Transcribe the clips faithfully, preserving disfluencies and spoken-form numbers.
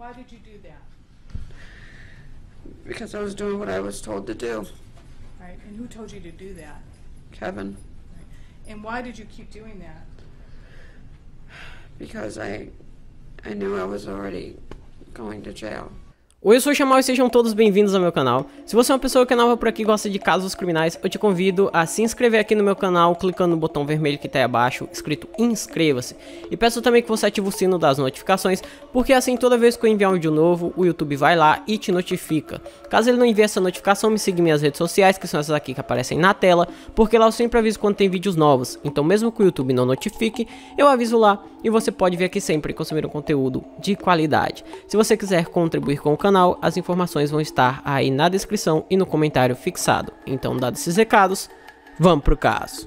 Why did you do that? Because I was doing what I was told to do. Right, and who told you to do that? Kevin. Right. And why did you keep doing that? Because I, I knew I was already going to jail. Oi, eu sou o Chamal e sejam todos bem-vindos ao meu canal. Se você é uma pessoa que é nova por aqui e gosta de casos criminais, eu te convido a se inscrever aqui no meu canal, clicando no botão vermelho que está aí abaixo, escrito inscreva-se. E peço também que você ative o sino das notificações, porque assim toda vez que eu enviar um vídeo novo, o YouTube vai lá e te notifica. Caso ele não envie essa notificação, me siga em minhas redes sociais, que são essas aqui que aparecem na tela, porque lá eu sempre aviso quando tem vídeos novos. Então mesmo que o YouTube não notifique, eu aviso lá e você pode vir aqui sempre consumir um conteúdo de qualidade. Se você quiser contribuir com o canal, as informações vão estar aí na descrição e no comentário fixado. Então, dados esses recados, vamos pro caso.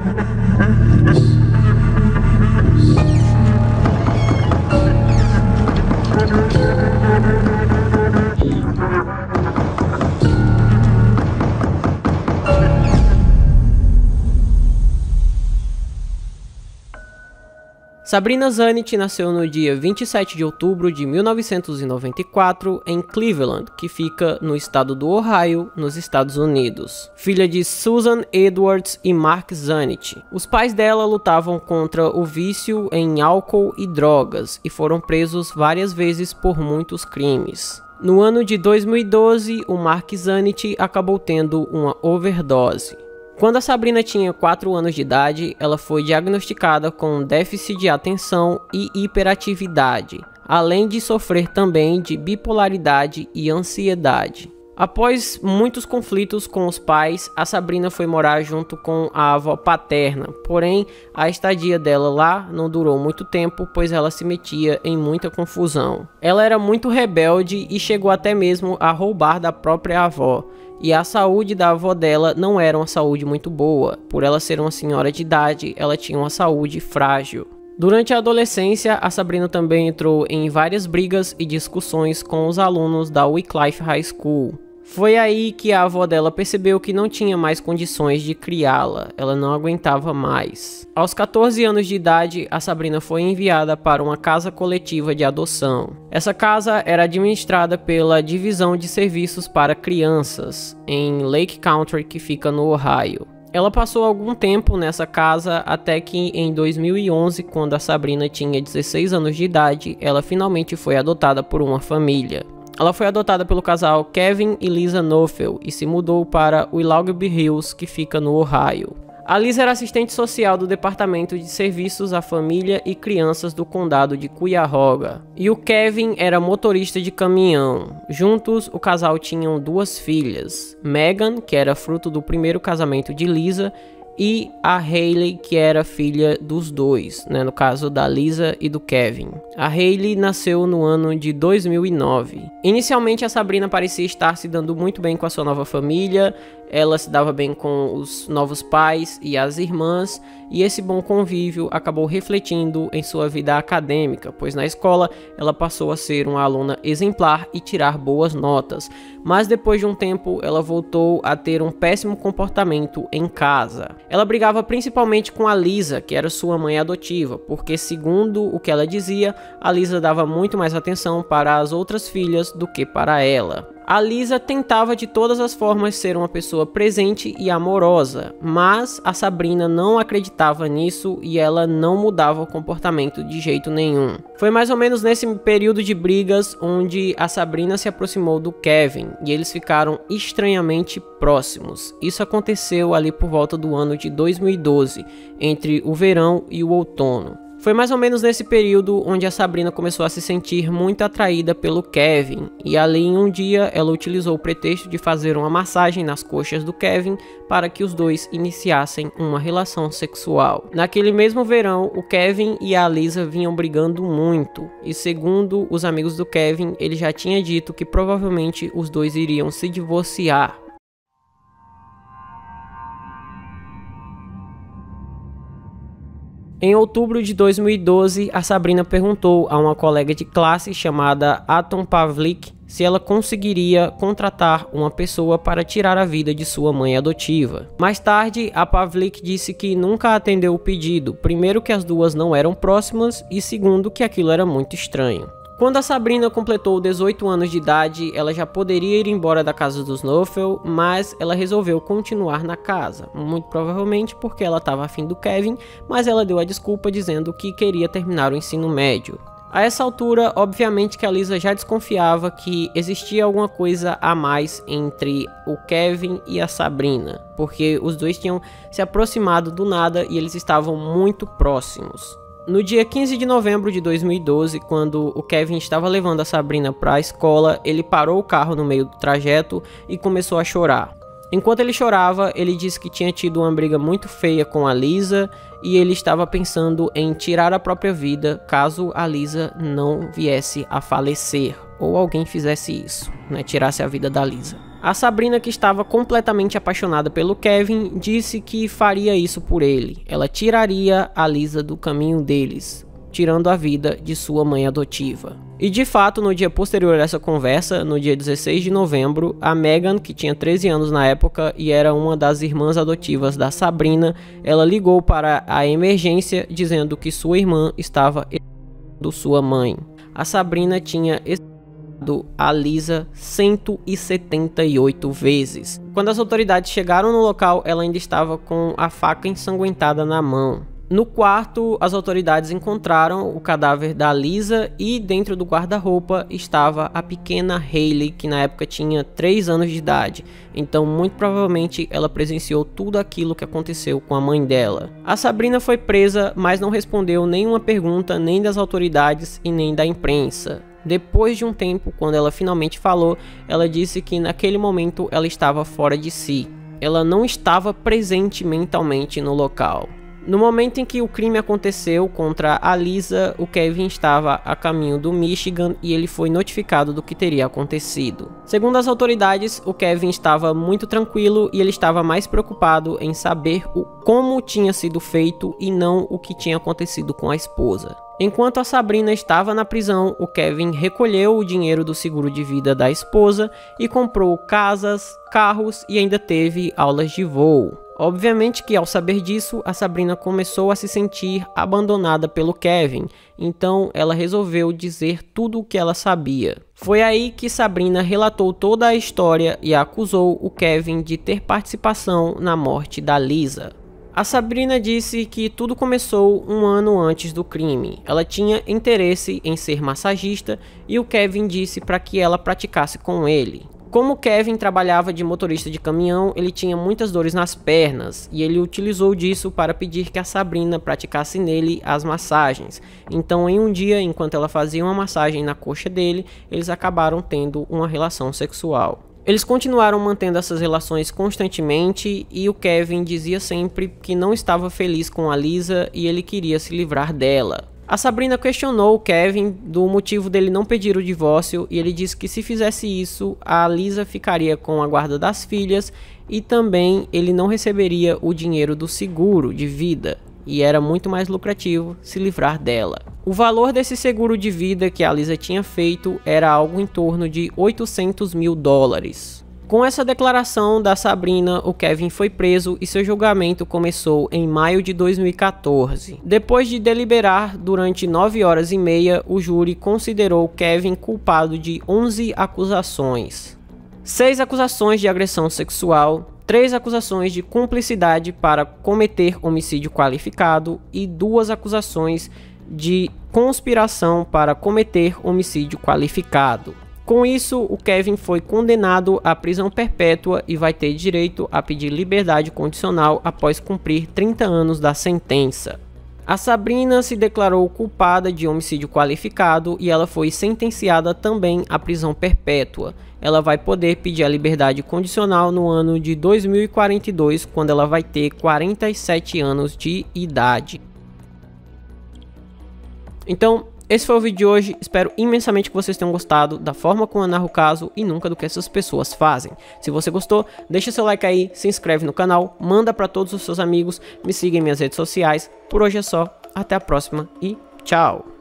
Sabrina Zanich nasceu no dia vinte e sete de outubro de mil novecentos e noventa e quatro em Cleveland, que fica no estado do Ohio, nos Estados Unidos. Filha de Susan Edwards e Mark Zanich. Os pais dela lutavam contra o vício em álcool e drogas e foram presos várias vezes por muitos crimes. No ano de dois mil e doze, o Mark Zanich acabou tendo uma overdose. Quando a Sabrina tinha quatro anos de idade, ela foi diagnosticada com déficit de atenção e hiperatividade, além de sofrer também de bipolaridade e ansiedade. Após muitos conflitos com os pais, a Sabrina foi morar junto com a avó paterna, porém a estadia dela lá não durou muito tempo, pois ela se metia em muita confusão. Ela era muito rebelde e chegou até mesmo a roubar da própria avó. E a saúde da avó dela não era uma saúde muito boa. Por ela ser uma senhora de idade, ela tinha uma saúde frágil. Durante a adolescência, a Sabrina também entrou em várias brigas e discussões com os alunos da Wycliffe High School. Foi aí que a avó dela percebeu que não tinha mais condições de criá-la, ela não aguentava mais. Aos quatorze anos de idade, a Sabrina foi enviada para uma casa coletiva de adoção. Essa casa era administrada pela Divisão de Serviços para Crianças, em Lake Country, que fica no Ohio. Ela passou algum tempo nessa casa até que em dois mil e onze, quando a Sabrina tinha dezesseis anos de idade, ela finalmente foi adotada por uma família. Ela foi adotada pelo casal Kevin e Lisa Neufeld e se mudou para Willoughby Hills, que fica no Ohio. A Lisa era assistente social do Departamento de Serviços à Família e Crianças do Condado de Cuyahoga. E o Kevin era motorista de caminhão. Juntos, o casal tinham duas filhas, Megan, que era fruto do primeiro casamento de Lisa, e a Hayley, que era filha dos dois, né, no caso da Lisa e do Kevin. A Hayley nasceu no ano de dois mil e nove. Inicialmente, a Sabrina parecia estar se dando muito bem com a sua nova família, ela se dava bem com os novos pais e as irmãs, e esse bom convívio acabou refletindo em sua vida acadêmica, pois na escola ela passou a ser uma aluna exemplar e tirar boas notas, mas depois de um tempo ela voltou a ter um péssimo comportamento em casa. Ela brigava principalmente com a Lisa, que era sua mãe adotiva, porque segundo o que ela dizia, a Lisa dava muito mais atenção para as outras filhas do que para ela. A Lisa tentava de todas as formas ser uma pessoa presente e amorosa, mas a Sabrina não acreditava nisso e ela não mudava o comportamento de jeito nenhum. Foi mais ou menos nesse período de brigas onde a Sabrina se aproximou do Kevin e eles ficaram estranhamente próximos. Isso aconteceu ali por volta do ano de dois mil e doze, entre o verão e o outono. Foi mais ou menos nesse período onde a Sabrina começou a se sentir muito atraída pelo Kevin, e ali em um dia ela utilizou o pretexto de fazer uma massagem nas coxas do Kevin para que os dois iniciassem uma relação sexual. Naquele mesmo verão, o Kevin e a Lisa vinham brigando muito, e segundo os amigos do Kevin, ele já tinha dito que provavelmente os dois iriam se divorciar. Em outubro de dois mil e doze, a Sabrina perguntou a uma colega de classe chamada Atom Pavlik se ela conseguiria contratar uma pessoa para tirar a vida de sua mãe adotiva. Mais tarde, a Pavlik disse que nunca atendeu o pedido, primeiro que as duas não eram próximas e segundo que aquilo era muito estranho. Quando a Sabrina completou dezoito anos de idade, ela já poderia ir embora da casa dos Knopfler, mas ela resolveu continuar na casa, muito provavelmente porque ela estava afim do Kevin, mas ela deu a desculpa dizendo que queria terminar o ensino médio. A essa altura, obviamente que a Lisa já desconfiava que existia alguma coisa a mais entre o Kevin e a Sabrina, porque os dois tinham se aproximado do nada e eles estavam muito próximos. No dia quinze de novembro de dois mil e doze, quando o Kevin estava levando a Sabrina para a escola, ele parou o carro no meio do trajeto e começou a chorar. Enquanto ele chorava, ele disse que tinha tido uma briga muito feia com a Lisa e ele estava pensando em tirar a própria vida caso a Lisa não viesse a falecer ou alguém fizesse isso, né, tirasse a vida da Lisa. A Sabrina, que estava completamente apaixonada pelo Kevin, disse que faria isso por ele. Ela tiraria a Lisa do caminho deles, tirando a vida de sua mãe adotiva. E de fato, no dia posterior a essa conversa, no dia dezesseis de novembro, a Megan, que tinha treze anos na época e era uma das irmãs adotivas da Sabrina, ela ligou para a emergência dizendo que sua irmã estava do sua mãe. A Sabrina tinha a Lisa cento e setenta e oito vezes. Quando as autoridades chegaram no local, ela ainda estava com a faca ensanguentada na mão. No quarto, as autoridades encontraram o cadáver da Lisa e dentro do guarda-roupa estava a pequena Hayley, que na época tinha três anos de idade. Então, muito provavelmente, ela presenciou tudo aquilo que aconteceu com a mãe dela. A Sabrina foi presa, mas não respondeu nenhuma pergunta nem das autoridades e nem da imprensa. Depois de um tempo, quando ela finalmente falou, ela disse que naquele momento ela estava fora de si. Ela não estava presente mentalmente no local. No momento em que o crime aconteceu contra a Lisa, o Kevin estava a caminho do Michigan e ele foi notificado do que teria acontecido. Segundo as autoridades, o Kevin estava muito tranquilo e ele estava mais preocupado em saber o como tinha sido feito e não o que tinha acontecido com a esposa. Enquanto a Sabrina estava na prisão, o Kevin recolheu o dinheiro do seguro de vida da esposa e comprou casas, carros e ainda teve aulas de voo. Obviamente que ao saber disso, a Sabrina começou a se sentir abandonada pelo Kevin, então ela resolveu dizer tudo o que ela sabia. Foi aí que Sabrina relatou toda a história e acusou o Kevin de ter participação na morte da Lisa. A Sabrina disse que tudo começou um ano antes do crime. Ela tinha interesse em ser massagista e o Kevin disse para que ela praticasse com ele. Como Kevin trabalhava de motorista de caminhão, ele tinha muitas dores nas pernas e ele utilizou disso para pedir que a Sabrina praticasse nele as massagens. Então, em um dia, enquanto ela fazia uma massagem na coxa dele, eles acabaram tendo uma relação sexual. Eles continuaram mantendo essas relações constantemente e o Kevin dizia sempre que não estava feliz com a Lisa e ele queria se livrar dela. A Sabrina questionou o Kevin do motivo dele não pedir o divórcio e ele disse que se fizesse isso, a Lisa ficaria com a guarda das filhas e também ele não receberia o dinheiro do seguro de vida e era muito mais lucrativo se livrar dela. O valor desse seguro de vida que a Lisa tinha feito era algo em torno de oitocentos mil dólares. Com essa declaração da Sabrina, o Kevin foi preso e seu julgamento começou em maio de dois mil e quatorze. Depois de deliberar durante nove horas e meia, o júri considerou Kevin culpado de onze acusações. seis acusações de agressão sexual, três acusações de cumplicidade para cometer homicídio qualificado e duas acusações de conspiração para cometer homicídio qualificado. Com isso, o Kevin foi condenado à prisão perpétua e vai ter direito a pedir liberdade condicional após cumprir trinta anos da sentença. A Sabrina se declarou culpada de homicídio qualificado e ela foi sentenciada também à prisão perpétua. Ela vai poder pedir a liberdade condicional no ano de dois mil e quarenta e dois, quando ela vai ter quarenta e sete anos de idade. Então, esse foi o vídeo de hoje, espero imensamente que vocês tenham gostado da forma como eu narro o caso e nunca do que essas pessoas fazem. Se você gostou, deixa seu like aí, se inscreve no canal, manda para todos os seus amigos, me siga em minhas redes sociais. Por hoje é só, até a próxima e tchau!